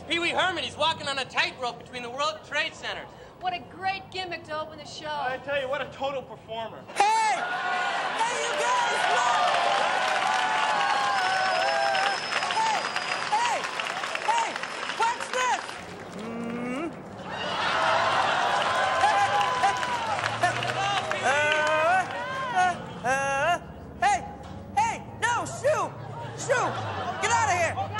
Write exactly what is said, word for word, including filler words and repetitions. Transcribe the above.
Pee Wee Herman. He's walking on a tightrope between the World Trade Centers. What a great gimmick to open the show. I tell you, what a total performer. Hey! Hey, you guys, look! Hey! Hey! Hey! What's this? Hmm? Uh, uh, hey! Hey! No, shoo! Shoo! Get out of here!